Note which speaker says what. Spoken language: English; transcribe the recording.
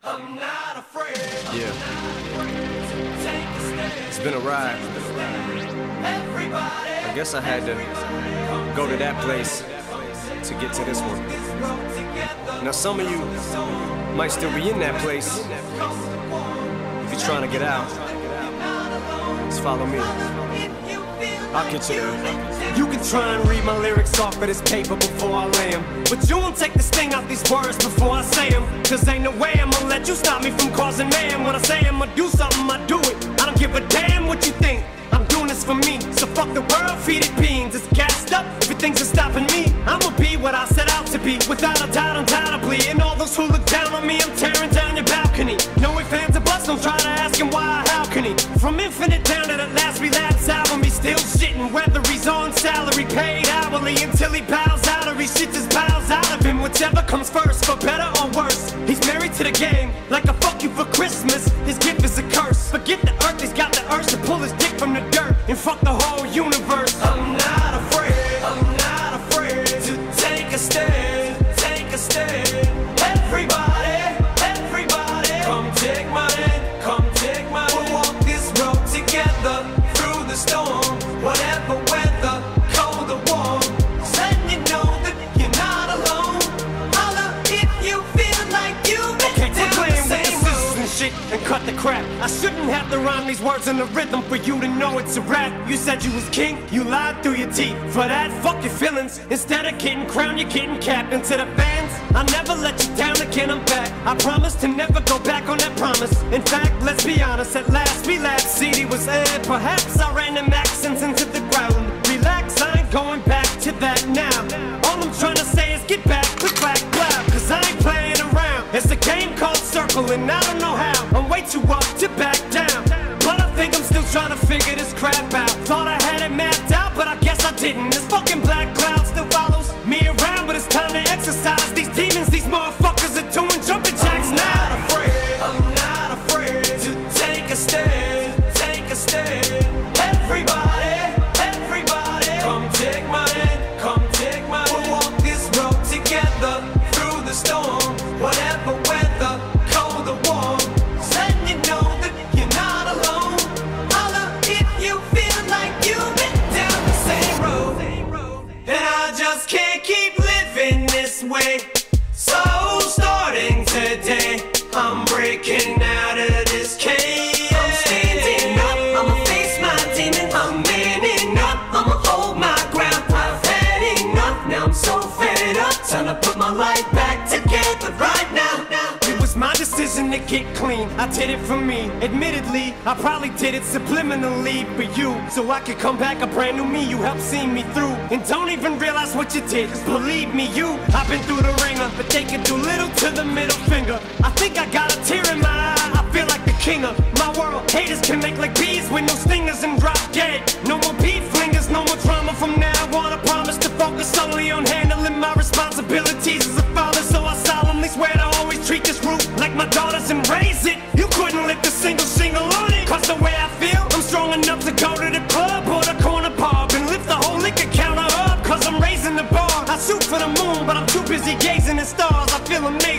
Speaker 1: I'm not afraid.
Speaker 2: Yeah.
Speaker 1: Take a stand.
Speaker 2: It's been a ride.
Speaker 1: Everybody.
Speaker 2: I guess I had to go to that place to get to this one. Now some of you might still be in that place. If you're trying to get out, just follow me. I'll get you there.
Speaker 1: You can try and read my lyrics off of this paper before I lay 'em, but you won't take the sting out these words before I say 'em. Cause ain't no way I'ma let you stop me from causing mayhem. When I say I'ma do something, I do it. I don't give a damn what you think. I'm doing this for me, so fuck the world, feed it beans. It's gassed up, everything's stopping me. I'ma be what I set out to be, without a doubt, undoubtedly. And all those who look down on me, I'm tearing down your balcony. No ifs, ands, or buts, don't try to ask him why or how can he. From Infinite down to the last relapse album, he's still shitting. Whether he's on salary, paid hourly, until he bows out or he shit just bows out of him. Whichever comes first, for better or worse. He's married to the game, like a fuck you for Christmas. His gift is a curse. Forget the earth, he's got the urge to pull his dick from the dirt and fuck the whole universe. I'm not afraid to take a stand, take a stand. Everybody, come take my hand, come take my hand. We'll walk this road together through the storm, whatever weather, cold or warm. Letting you know that you're not alone. Holla if you feel like you've been down the same road. And shit and cut the crap. I shouldn't have to rhyme these words in the rhythm for you to know it's a rap. You said you was king, you lied through your teeth. For that, fuck your feelings. Instead of getting crowned, you're getting capped. And to the fans, I'll never let you down again, I'm back. I promise to never go back on that promise. In fact, let's be honest, at last we laughed. CD was aired, perhaps I ran them accents into the ground. Relax, I ain't going back to that now. All I'm trying to say is get back, click, clack, clap. Cause I ain't playing around. It's a game called Circle and I don't know how. I'm way too up to back down, but I think I'm still trying to figure this crap out. Thought I had it mapped out, but I guess I didn't. This fucking black cloud still follows me around, but it's time to exercise these demons. These motherfuckers are doing jumping jacks now. I'm not afraid to take a stand, take a stand. Everybody, come take my hand, come take my hand. We'll walk this road together through the storm, whatever weather, cold or warm. Letting you know that you're not alone. Holla if you feel like you've been down the same road. And I just can't keep living this way. So starting today, I'm breaking out of this cage. I'm standing up, I'ma face my demon. I'm manning up, I'ma hold my ground. I've had enough, now I'm so fed up. Time to put my life back together right now. It was my decision to get clean, I did it for me. Admittedly, I probably did it subliminally for you, so I could come back a brand new me. You helped see me through, and don't even realize what you did. Cause believe me, I've been through the ringer, but they can do little to the middle finger. I think I got a tear in my eye, I feel like the king of my world. Haters can make like bees with no stingers and drop dead. No more beef flingers, no more drama from now on. I promise to focus solely on handling my responsibilities as a father. So I solemnly swear to always treat this roof like my daughters and raise it. You couldn't lift a single shingle on it. Cause the way I feel, I'm strong enough to go to the club or the corner pub and lift the whole liquor counter up. Cause I'm raising the bar. I shoot for the moon, but I'm too busy gazing at stars. I feel amazing.